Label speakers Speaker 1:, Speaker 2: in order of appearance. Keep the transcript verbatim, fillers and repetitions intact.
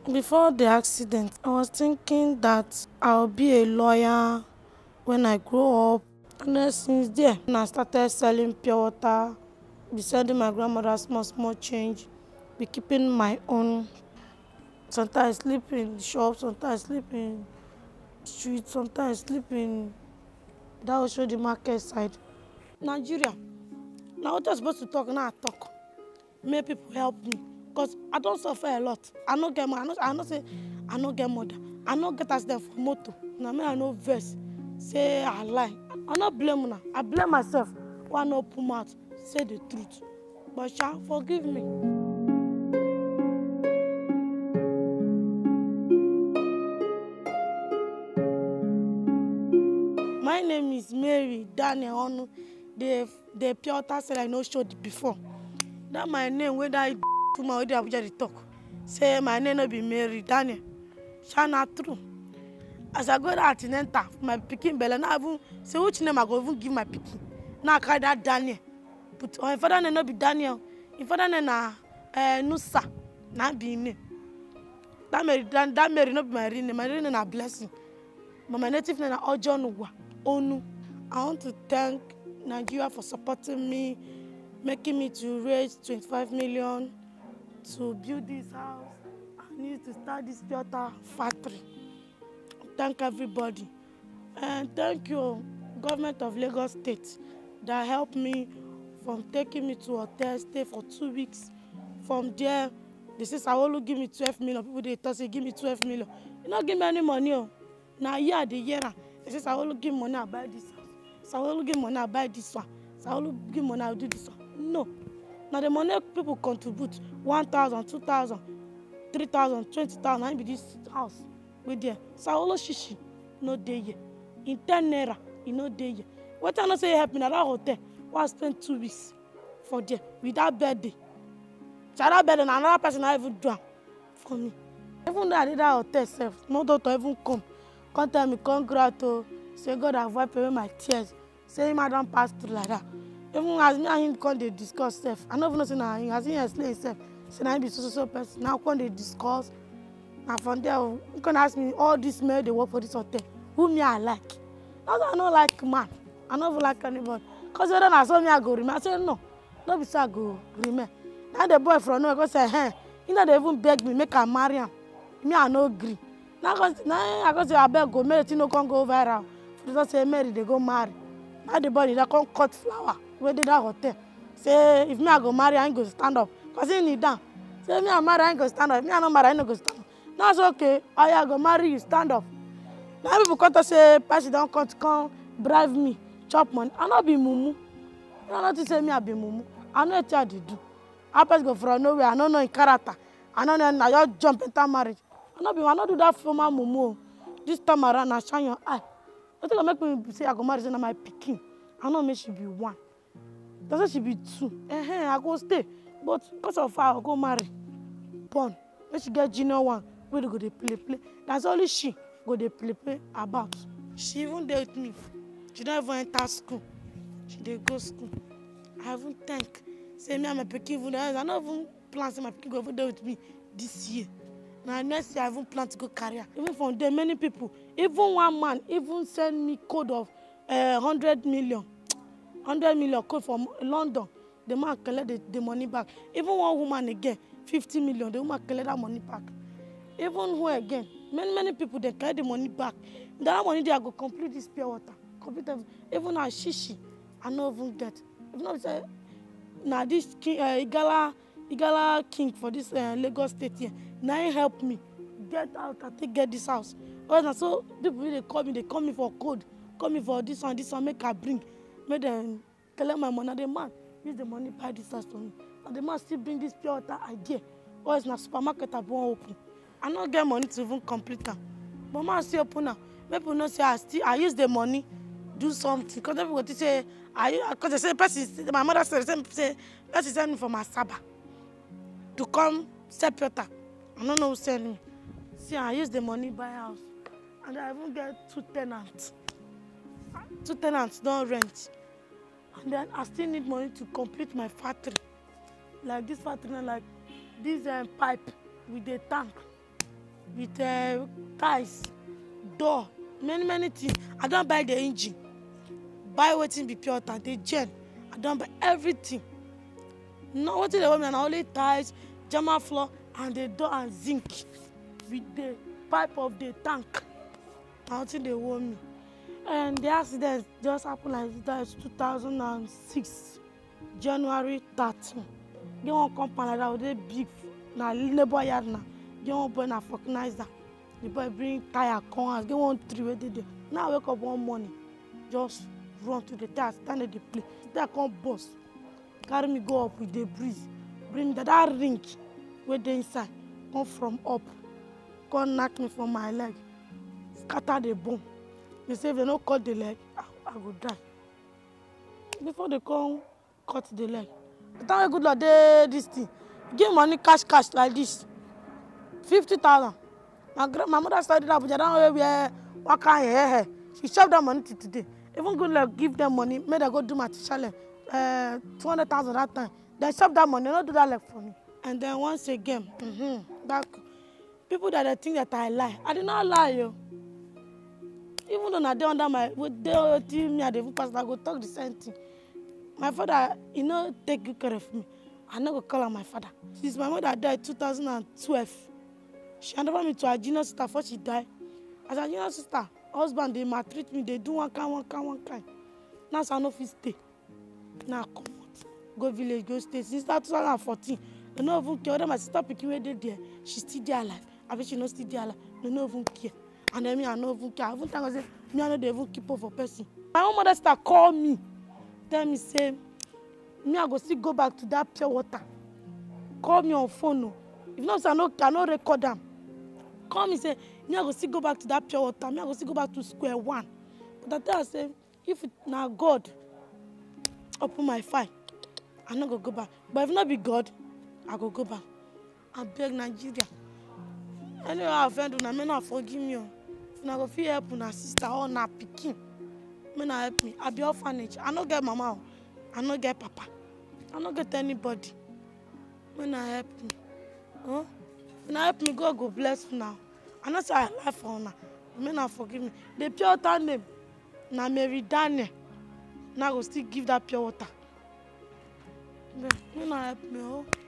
Speaker 1: Before the accident, I was thinking that I'll be a lawyer when I grow up. And then since there, when I started selling pure water, be sending my grandmother small, small change, be keeping my own. Sometimes I sleep in the shop, sometimes I sleep in the street, sometimes I sleep in that will show the market side. Nigeria, now what I'm supposed to talk, now I talk. Make people help me. Because I don't suffer a lot. I don't get money. I don't say I don't get mother. I don't get accident for motor. Now me I know verse. Say I lie. I not blame now. I blame myself. Why not put mouth? Say the truth. But Sha, forgive me. My name is Mary Daniel Onu. The the pure water said I know showed before. That my name when I to my way Abuja talk. Say my name no be Mary Daniel. Sha na true. As I go that antenatal, my pikin belle now even say which name I go even give my pikin. Now I carry that Daniel. But my father name no be Daniel. My father name na uh, Nusa. Na be name. That Mary that Mary no be my real name. My real name na Blessing. But my native name na Ojonugwa Onu. I want to thank Nigeria for supporting me, making me to raise twenty-five million to build this house. I need to start this water factory. Thank everybody. And thank you, government of Lagos State, that helped me from taking me to hotel, stay for two weeks. From there, they say, Sawolu give me twelve million. People they thought say give me twelve million. You not give me any money. Oh. Now year the year, they say Sawolu give money, I buy this house. Sawolu give money, I buy this one. Sawolu give money, I do this one. No. Now the money people contribute one thousand, two thousand, three thousand, twenty thousand. I be this house with there. Sawolu shishi no day here. In ten naira, you no day here. What I not say help me at that hotel? I spend two weeks for there without birthday. So that birthday, another person I even do for me. Even though I did that hotel self, no doctor even come. Come tell me, congrats, oh, say God have wiped away my tears. Say him I don't pass through like that. Even as me and him come they discuss self. I don't even know say now as he explain himself. Say now he be so so so person. Now come they discuss. Now from there, you can ask me all this men they work for this hotel. Who me I like? That's why I don't like man. I don't like anybody. Cause when I saw me I go remain. I say no, no be so I go remain. Now the boy from nowhere go say, hey, you know they even beg me make I marry him. Me I no agree. Now I go say I beg go marry, you no can go viral. For just say marry they go marry. Now the boy they come cut flower. Where did that hotel? Say if me I go marry I ain't go stand up. Cause he need down. Say me I marry I ain't go stand up. Me I no marry I ain't go stand up. That's okay. I I go marry you stand up. Now people come to say person don't come to come bribe me, chop money. I not be mumu. I not to say me I be mumu. I know what I do. I pass go from nowhere. I don't know in character. I don't know. I just jump into marriage. I not be. I not do that for my mumu. This time around, I shine your eye. I think I make me say I go marry. Say na my pikin. I know me she be one. That's say she be two. Eh eh. I go stay. But because of her, I go marry. Born. When she get junior one, we go dey play play. That's only she go dey play play about. She even dey with me. She don't even enter school. She dey go school. I haven't thank. Say me and my pikin even I don't even plan say my pikin go over there with me this year. Now next year I even plan to go career. Even from there, many people, even one man, even send me code of uh, hundred million, hundred million code from London. The man collect the, the money back. Even one woman again, fifty million. The woman collect that money back. Even who again, many many people they collect the money back. That money they go complete this pure water. Complete everything. Even our shishi, I no even get. If not say. Now this king, uh, Igala, Igala king for this uh, Lagos State here, now he help me get out and take get this house. Oh, so people they call me, they call me for code, call me for this one, this one, make I bring, make them collect my money. Now the man use the money buy this house for me. Now the man still bring this pure water idea. Or it's na supermarket I won't open. I not get money to even complete them. But man still open now. People not say I still I use the money. Do something because everybody say I because they say person my mother said say person send me from Asaba to come step water. I don't know who send me. See, I use the money buy house and I even get two tenants. Two tenants don't rent, and then I still need money to complete my factory. Like this factory, like this um, pipe with the tank. with uh, ties, door, many many things. I don't buy the engine. Buy wetin be pure water, the gel. I don't buy everything. No, what they want me and only ties, German floor, and the door and zinc with the pipe of the tank. I think they want me. And the accident just happened like that is two thousand six, January thirteenth. Get one company like that with a big na labor yard now. Get one boy na vulcanizer. The boy bring tire come house. Get one tree where they there. Now I wake up one morning, just run to the tire, stand at the play. The tire come bust. Carry me go up with the breeze. Bring me that, that ring where they inside. Come from up. Come knock me from my leg. Scatter the bone. They say if they don't cut the leg, I, I go die. Before they come cut the leg. The time I good like they, this thing. Give money cash cash like this. Fifty thousand. My my mother started that, but I don't know what kind of hair. She shoved that money till today. Even good like give them money, made I go do my challenge. Uh, two hundred thousand that time. They shoved that money, they don't do that like for me. And then once again, mm-hmm, back people that they think that I lie. I did not lie, yo. Even though I dey under my, they tell me I dey pass, I go talk the same thing. My father, you know, take good care of me. I no go call her my father. Since my mother died in two thousand twelve, she handed me to her junior sister before she died. As her junior sister, husband, they maltreat me, they do one kind, one kind, one kind. Now so I no fit stay. Now I come out, go village, go stay. Since that two thousand fourteen, they no even care. Whether my sister picking where they there, she still there alive. I bet she no still there alive. They no even care. And then me, I no even care. I even think I say, me, I know they even keep up for person. My own mother sister call me, tell me, say, me, I go still go back to that pure water. Call me on phone, no. If not, I no, I no record them. Call me, say, me, I go still go back to that pure water. Me, I go still go back to square one. But I tell her, say, if it now God open my file, I no go go back. But if not be God, I go go back. I beg Nigeria. Anyway, I offend you, I may not forgive me. If I go feel help una sister or na pikin, may not help me. I be orphanage. I no get mama. I no get papa. I no get anybody. May not help me. Huh? When I help me, God go bless you now. I know say I lie for una. May not forgive me. The pure water name, na Mary Daniel. Now I go still give that pure water. May not help me. Oh.